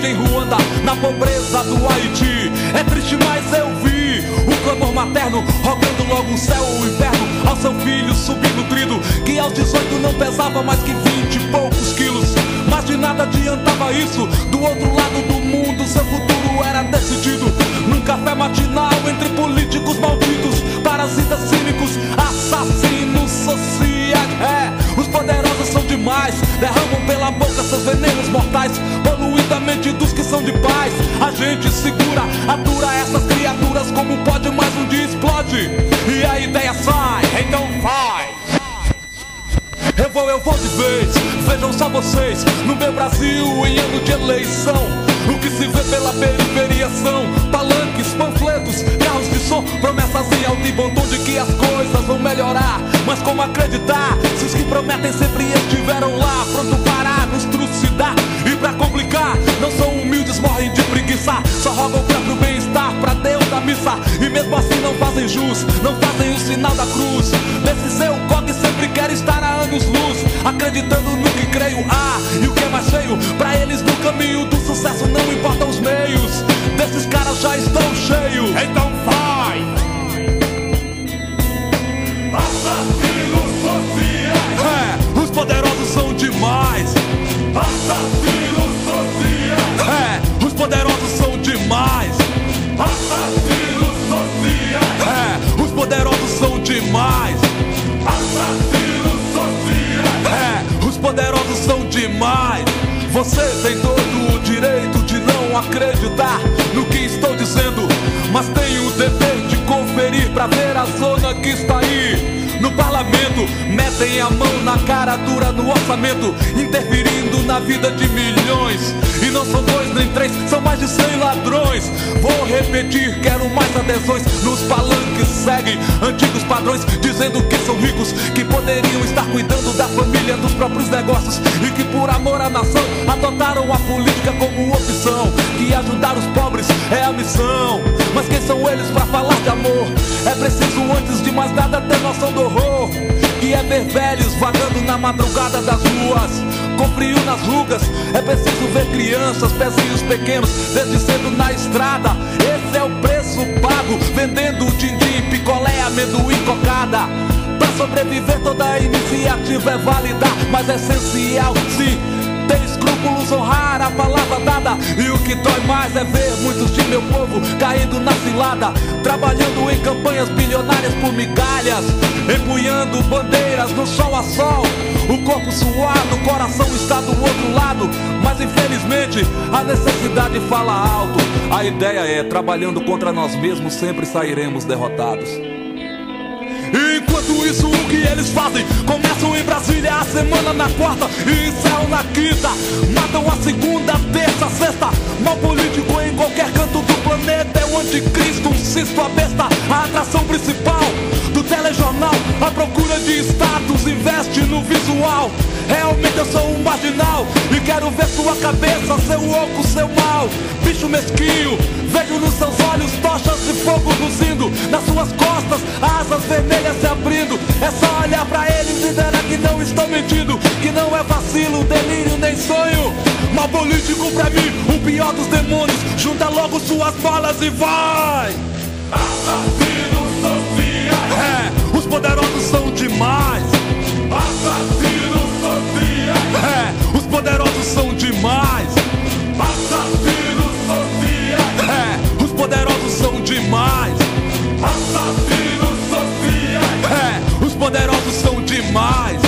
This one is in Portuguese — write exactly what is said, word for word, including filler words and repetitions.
genocídio em Ruanda, na pobreza do Haiti. É triste, mas eu vi o clamor materno rogando logo o céu ou o inferno ao seu filho subnutrido, que aos dezoito não pesava mais que vinte e poucos quilos. Mas de nada adiantava isso, do outro lado do mundo seu futuro era decidido. Num café matinal entre políticos malditos, parasitas cínicos, assassinos sociais. É, os poderosos são demais, derramam pela boca seus venenos mortais, poluindo a mente dos que são de paz. A gente segura, atura essas criaturas como pode, mas um dia explode e a ideia sai, então vai. Eu vou, eu vou de vez, vejam só vocês, no meu Brasil em ano de eleição, o que se vê pela periferia são palanques, panfletos, carros de som, promessas em alto e bom tom de que as coisas vão melhorar. Mas como acreditar, se os que prometem sempre estiveram lá, pronto para nos trucidar. E pra complicar, não são humildes, morrem de preguiça, só rogam o próprio bem-estar pra Deus da missa. E mesmo assim não fazem jus, não fazem o sinal da cruz. Desse seu coque sempre quer estar a anos-luz, acreditando no que creio. Ah, e o que é mais feio, pra eles no caminho do sucesso não importam os meios. Desses caras já estão cheios, então vai. Assassinos sociais. É, os poderosos são demais. Assassinos sociais. É, os poderosos são demais. Assassinos sociais. É, os poderosos são demais. Assassinos sociais. É, os poderosos são demais. Você tem todo o direito de não acreditar no que estou dizendo, mas tem o dever de conferir pra ver a zona que está aí. No parlamento, metem a mão na cara dura no orçamento, interferindo na vida de milhões. E não são dois nem três, são mais de cem ladrões. Vou repetir, quero mais adesões. Nos palanques seguem antigos padrões, dizendo que são ricos, que poderiam estar cuidando da família, dos próprios negócios, e que por amor à nação adotaram a política como opção, que ajudar os pobres é a missão. Mas quem são eles pra falar de amor? É preciso antes de mais nada ter noção do horror, que é ver velhos vagando na madrugada das ruas, com frio nas rugas. É preciso ver crianças, pezinhos pequenos, desde cedo na estrada. Esse é o preço pago, vendendo din-din, picolé, amendoim, cocada. Pra sobreviver toda a iniciativa é válida, mas é essencial sim ter escrúpulos, honrar a palavra dada. E o que dói mais é ver muitos de meu povo caindo na cilada, trabalhando em campanhas bilionárias por migalhas, empunhando bandeiras no sol a sol. O corpo suado, o coração está do outro lado, mas infelizmente a necessidade fala alto. A ideia é, trabalhando contra nós mesmos, sempre sairemos derrotados. Enquanto isso, o que eles fazem? Começam em Brasília a semana na quarta e encerram na quinta. Matam a segunda, terça, sexta. Mal político em qualquer canto do planeta é o anticristo, um cisto, a besta, a atração principal do telejornal. A procura de status investe no visual. Realmente eu sou um marginal e quero ver sua cabeça, seu oco, seu mal. Bicho mesquinho, vejo nos seus olhos tochas de fogo luzindo, nas suas costas asas vermelhas se abrindo. É só olhar pra eles e verá que não estou mentindo, que não é vacilo, delírio nem sonho. Mal político pra mim, o pior dos demônios. Junta logo suas balas e vai. Assassinos sociais. É, os poderosos são demais. Assassinos sociais. É, os poderosos são demais. Assassinos sociais. É, os poderosos são demais. Assassinos sociais. É, os poderosos são demais.